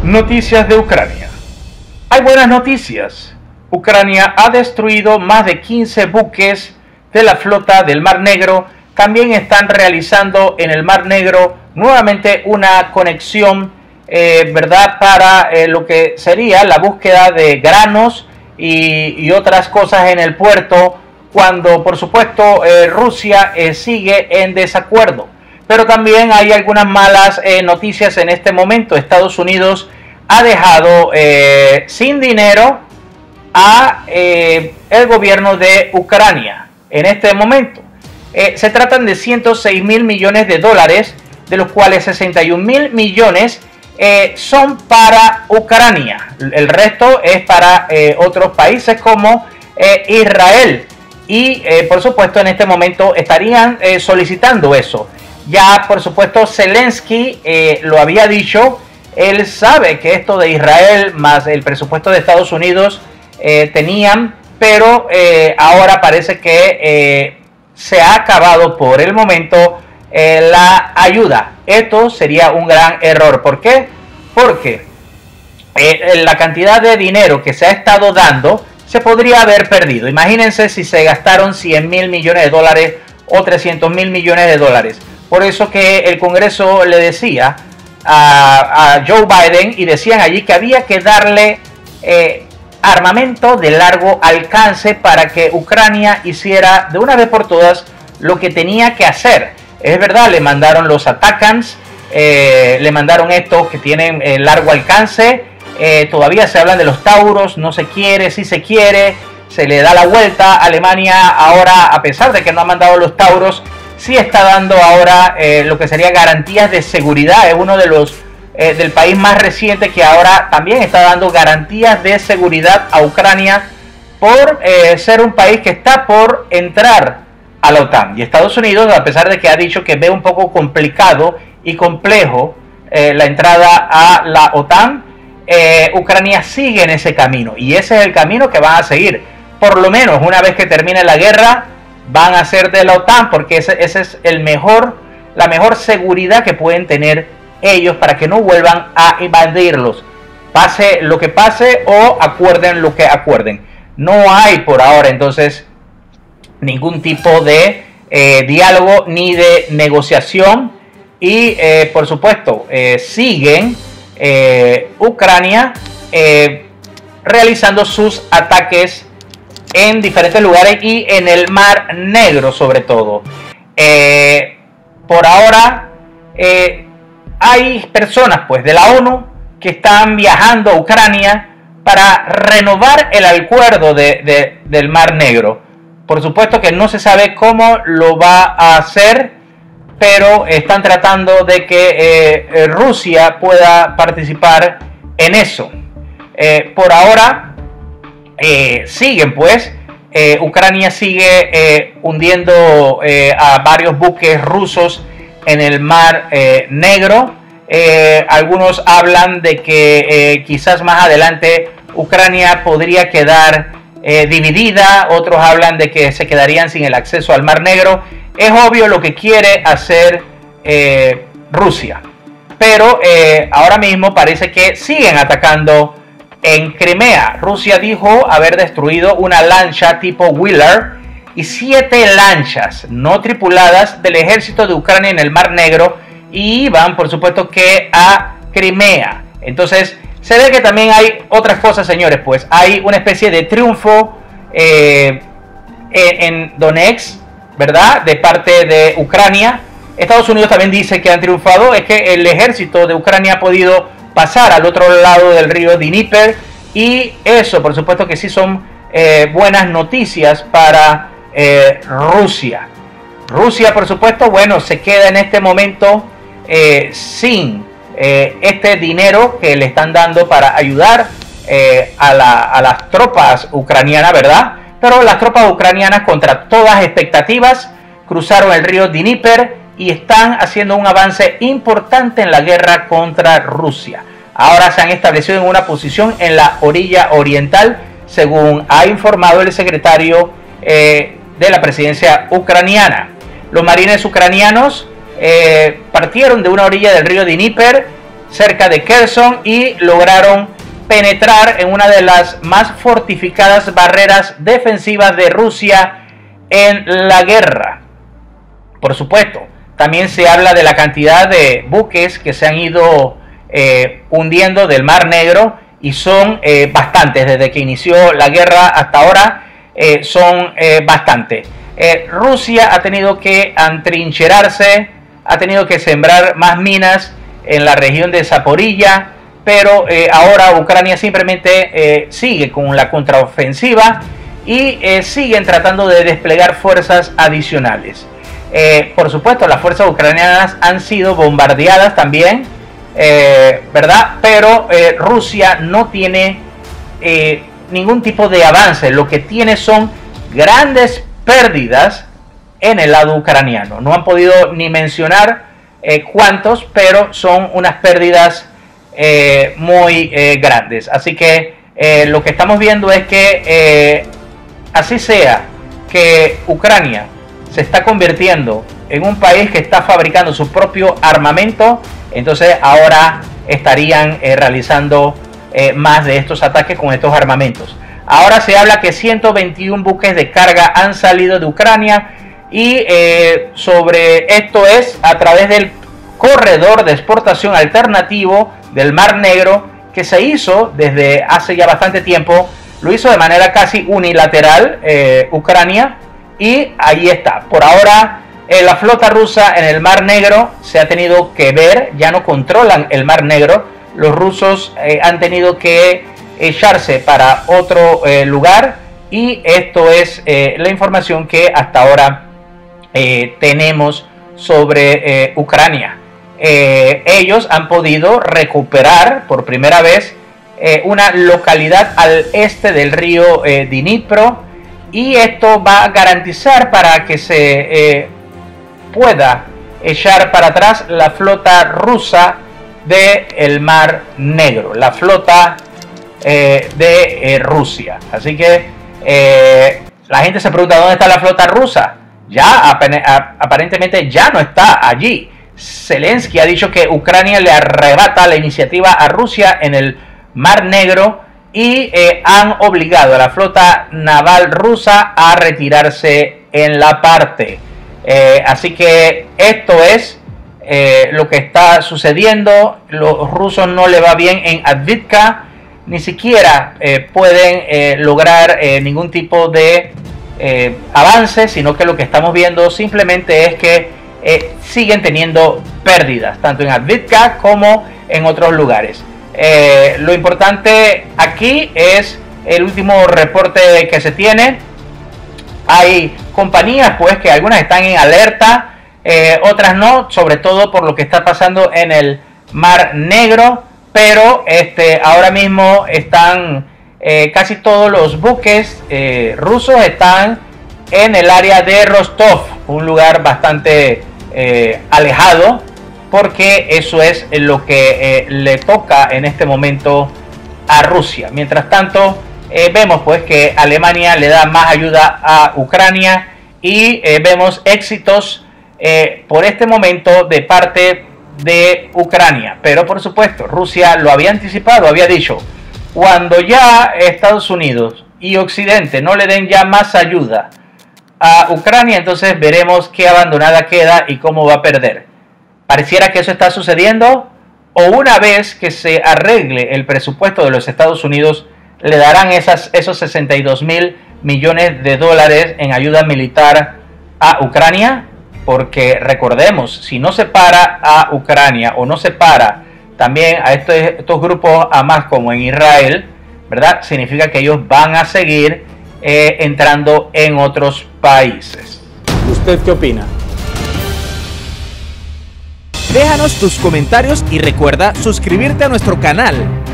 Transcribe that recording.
Noticias de Ucrania. Hay buenas noticias. Ucrania ha destruido más de 15 buques de la flota del Mar Negro. También están realizando en el Mar Negro nuevamente una conexión, ¿verdad?, para lo que sería la búsqueda de granos y otras cosas en el puerto, cuando por supuesto Rusia sigue en desacuerdo. Pero también hay algunas malas noticias en este momento. Estados Unidos ha dejado sin dinero a el gobierno de Ucrania en este momento. Se tratan de 106 mil millones de dólares, de los cuales 61 mil millones son para Ucrania. El resto es para otros países como Israel. Y por supuesto en este momento estarían solicitando eso. Ya por supuesto Zelensky lo había dicho. Él sabe que esto de Israel más el presupuesto de Estados Unidos tenían, pero ahora parece que se ha acabado por el momento la ayuda. Esto sería un gran error. ¿Por qué? Porque la cantidad de dinero que se ha estado dando se podría haber perdido. Imagínense si se gastaron 100 mil millones de dólares o 300 mil millones de dólares. Por eso que el Congreso le decía a Joe Biden, y decían allí que había que darle armamento de largo alcance para que Ucrania hiciera de una vez por todas lo que tenía que hacer. Es verdad, le mandaron los Atacams, le mandaron estos que tienen largo alcance. Todavía se hablan de los Tauros, no se quiere, sí se quiere, se le da la vuelta. Alemania ahora, a pesar de que no ha mandado los Tauros, sí está dando ahora lo que sería garantías de seguridad. Es uno de los del país más reciente que ahora también está dando garantías de seguridad a Ucrania por ser un país que está por entrar a la OTAN. Y Estados Unidos, a pesar de que ha dicho que ve un poco complicado y complejo la entrada a la OTAN, Ucrania sigue en ese camino, y ese es el camino que van a seguir. Por lo menos una vez que termine la guerra van a ser de la OTAN, porque ese es la mejor seguridad que pueden tener ellos para que no vuelvan a invadirlos, pase lo que pase o acuerden lo que acuerden. No hay por ahora entonces ningún tipo de diálogo ni de negociación, y por supuesto siguen Ucrania realizando sus ataques en diferentes lugares y en el Mar Negro sobre todo. Por ahora hay personas pues de la ONU que están viajando a Ucrania para renovar el acuerdo del Mar Negro. Por supuesto que no se sabe cómo lo va a hacer, pero están tratando de que Rusia pueda participar en eso. Por ahora siguen pues, Ucrania sigue hundiendo a varios buques rusos en el Mar Negro. Algunos hablan de que quizás más adelante Ucrania podría quedar dividida. Otros hablan de que se quedarían sin el acceso al Mar Negro. Es obvio lo que quiere hacer Rusia, pero ahora mismo parece que siguen atacando en Crimea. Rusia dijo haber destruido una lancha tipo Wheeler y 7 lanchas no tripuladas del ejército de Ucrania en el Mar Negro, y van por supuesto que a Crimea. Entonces se ve que también hay otras cosas, señores. Pues hay una especie de triunfo en Donetsk, ¿verdad?, de parte de Ucrania. Estados Unidos también dice que han triunfado. Es que el ejército de Ucrania ha podido pasar al otro lado del río Dnieper, y eso por supuesto que sí son buenas noticias para Rusia. Rusia por supuesto, bueno, se queda en este momento sin este dinero que le están dando para ayudar a las tropas ucranianas, ¿verdad? Pero las tropas ucranianas, contra todas expectativas, cruzaron el río Dnieper y están haciendo un avance importante en la guerra contra Rusia. Ahora se han establecido en una posición en la orilla oriental, según ha informado el secretario de la presidencia ucraniana. Los marines ucranianos partieron de una orilla del río Dnieper cerca de Kherson y lograron penetrar en una de las más fortificadas barreras defensivas de Rusia en la guerra. Por supuesto, también se habla de la cantidad de buques que se han ido hundiendo del Mar Negro, y son bastantes. Desde que inició la guerra hasta ahora son bastantes. Rusia ha tenido que atrincherarse, ha tenido que sembrar más minas en la región de Zaporilla, pero ahora Ucrania simplemente sigue con la contraofensiva y siguen tratando de desplegar fuerzas adicionales. Por supuesto, las fuerzas ucranianas han sido bombardeadas también, ¿verdad? Pero Rusia no tiene ningún tipo de avance. Lo que tiene son grandes pérdidas en el lado ucraniano. No han podido ni mencionar cuántos, pero son unas pérdidas muy grandes. Así que lo que estamos viendo es que así sea que Ucrania se está convirtiendo en un país que está fabricando su propio armamento, entonces ahora estarían realizando más de estos ataques con estos armamentos. Ahora se habla que 121 buques de carga han salido de Ucrania, y sobre esto es a través del corredor de exportación alternativo del Mar Negro, que se hizo desde hace ya bastante tiempo. Lo hizo de manera casi unilateral Ucrania, y ahí está. Por ahora la flota rusa en el Mar Negro se ha tenido que ver, ya no controlan el Mar Negro. Los rusos han tenido que echarse para otro lugar, y esto es la información que hasta ahora tenemos sobre Ucrania. Ellos han podido recuperar por primera vez una localidad al este del río Dnipro, y esto va a garantizar para que se pueda echar para atrás la flota rusa del Mar Negro, la flota de Rusia. Así que la gente se pregunta dónde está la flota rusa. Ya aparentemente ya no está allí. Zelensky ha dicho que Ucrania le arrebata la iniciativa a Rusia en el Mar Negro, y han obligado a la flota naval rusa a retirarse en la parte. Así que esto es lo que está sucediendo. Los rusos no le va bien en Avdiivka, ni siquiera pueden lograr ningún tipo de avance, sino que lo que estamos viendo simplemente es que siguen teniendo pérdidas, tanto en Avdiivka como en otros lugares. Lo importante aquí es el último reporte que se tiene. Hay compañías pues que algunas están en alerta, otras no, sobre todo por lo que está pasando en el Mar Negro, pero ahora mismo están casi todos los buques rusos están en el área de Rostov, un lugar bastante alejado, porque eso es lo que le toca en este momento a Rusia. Mientras tanto, vemos pues que Alemania le da más ayuda a Ucrania, y vemos éxitos por este momento de parte de Ucrania. Pero por supuesto, Rusia lo había anticipado, había dicho, cuando ya Estados Unidos y Occidente no le den ya más ayuda a Ucrania, entonces veremos qué abandonada queda y cómo va a perder. Pareciera que eso está sucediendo, o una vez que se arregle el presupuesto de los Estados Unidos, le darán esos 62 mil millones de dólares en ayuda militar a Ucrania, porque recordemos, si no se para a Ucrania o no se para también a estos grupos Hamas como en Israel, ¿verdad? Significa que ellos van a seguir entrando en otros países. ¿Usted qué opina? Déjanos tus comentarios y recuerda suscribirte a nuestro canal.